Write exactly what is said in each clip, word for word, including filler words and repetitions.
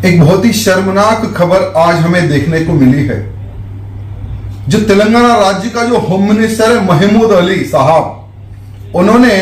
एक बहुत ही शर्मनाक खबर आज हमें देखने को मिली है। जो तेलंगाना राज्य का जो होम मिनिस्टर है महमूद अली साहब, उन्होंने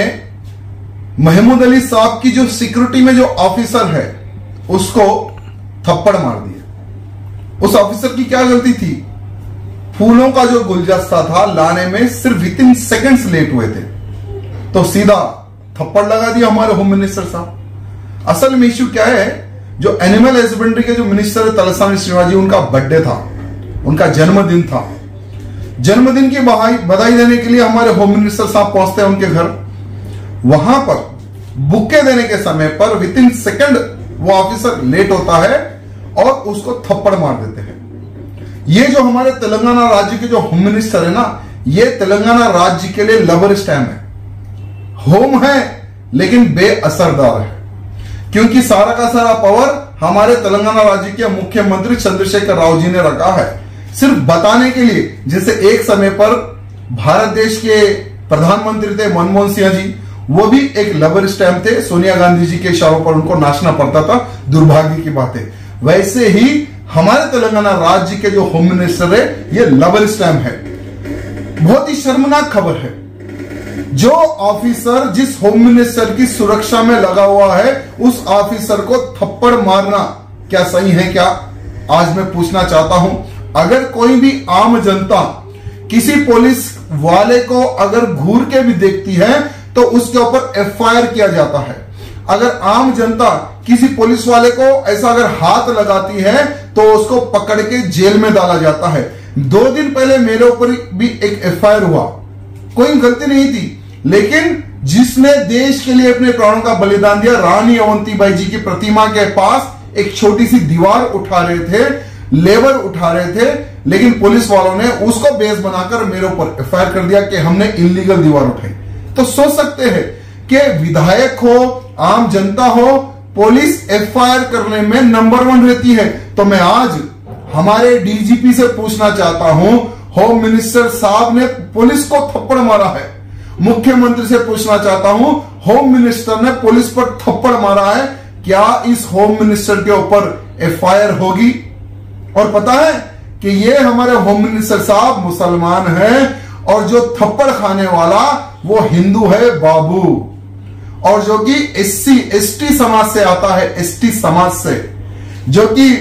महमूद अली साहब की जो सिक्योरिटी में जो ऑफिसर है उसको थप्पड़ मार दिया। उस ऑफिसर की क्या गलती थी? फूलों का जो गुलदस्ता था लाने में सिर्फ विद इन सेकेंड्स लेट हुए थे, तो सीधा थप्पड़ लगा दिया हमारे होम मिनिस्टर साहब। असल में इश्यू क्या है, जो एनिमल हस्बेंड्री के जो मिनिस्टर है तलसानी श्रीनिवास जी, उनका बर्थडे था, उनका जन्मदिन था। जन्मदिन की बधाई देने के लिए हमारे होम मिनिस्टर साहब पहुंचते हैं उनके घर। वहां पर बुके देने के समय पर विद इन सेकेंड वो ऑफिसर लेट होता है और उसको थप्पड़ मार देते हैं। ये जो हमारे तेलंगाना राज्य के जो होम मिनिस्टर है ना, ये तेलंगाना राज्य के लिए लबर स्टैम्प है। होम है लेकिन बेअसरदार है, क्योंकि सारा का सारा पावर हमारे तेलंगाना राज्य के मुख्यमंत्री चंद्रशेखर राव जी ने रखा है, सिर्फ बताने के लिए। जैसे एक समय पर भारत देश के प्रधानमंत्री थे मनमोहन सिंह जी, वो भी एक लबर स्टैम्प थे, सोनिया गांधी जी के इशारों पर उनको नाचना पड़ता था, दुर्भाग्य की बात है। वैसे ही हमारे तेलंगाना राज्य के जो होम मिनिस्टर है ये लबर स्टैम्प है। बहुत ही शर्मनाक खबर है। जो ऑफिसर जिस होम मिनिस्टर की सुरक्षा में लगा हुआ है, उस ऑफिसर को थप्पड़ मारना क्या सही है? क्या आज मैं पूछना चाहता हूं। अगर कोई भी आम जनता किसी पुलिस वाले को अगर घूर के भी देखती है तो उसके ऊपर एफ आई आर किया जाता है। अगर आम जनता किसी पुलिस वाले को ऐसा अगर हाथ लगाती है तो उसको पकड़ के जेल में डाला जाता है। दो दिन पहले मेरे ऊपर भी एक एफ आई आर हुआ, कोई गलती नहीं थी, लेकिन जिसने देश के लिए अपने प्राणों का बलिदान दिया, रानी अवंतीबाई जी की प्रतिमा के पास एक छोटी सी दीवार उठा रहे थे, लेबर उठा रहे थे, लेकिन पुलिस वालों ने उसको बेस बनाकर मेरे ऊपर एफ आई आर कर दिया कि हमने इलीगल दीवार उठाई। तो सोच सकते हैं कि विधायक हो, आम जनता हो, पुलिस एफ आई आर करने में नंबर वन रहती है। तो मैं आज हमारे डी जी पी से पूछना चाहता हूं, होम मिनिस्टर साहब ने पुलिस को थप्पड़ मारा है। मुख्यमंत्री से पूछना चाहता हूं, होम मिनिस्टर ने पुलिस पर थप्पड़ मारा है, क्या इस होम मिनिस्टर के ऊपर एफ आई आर होगी? और पता है कि ये हमारे होम मिनिस्टर साहब मुसलमान हैं और जो थप्पड़ खाने वाला वो हिंदू है बाबू, और जो कि एससी एसटी समाज से आता है, एसटी समाज से, जो कि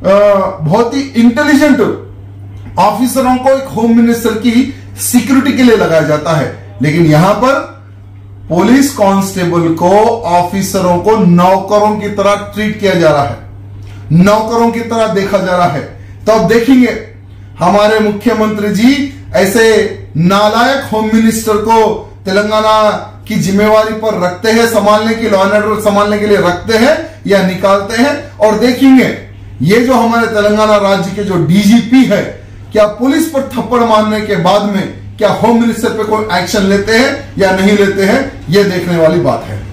बहुत ही इंटेलिजेंट ऑफिसरों को एक होम मिनिस्टर की सिक्योरिटी के लिए लगाया जाता है। लेकिन यहां पर पुलिस कांस्टेबल को, ऑफिसरों को नौकरों की तरह ट्रीट किया जा रहा है, नौकरों की तरह देखा जा रहा है। तो अब देखेंगे हमारे मुख्यमंत्री जी ऐसे नालायक होम मिनिस्टर को तेलंगाना की जिम्मेवारी पर रखते हैं, संभालने की, लॉ एंड ऑर्डर संभालने के लिए रखते हैं या निकालते हैं। और देखेंगे ये जो हमारे तेलंगाना राज्य के जो डी जी पी है, क्या पुलिस पर थप्पड़ मारने के बाद में क्या होम मिनिस्टर पे कोई एक्शन लेते हैं या नहीं लेते हैं, यह देखने वाली बात है।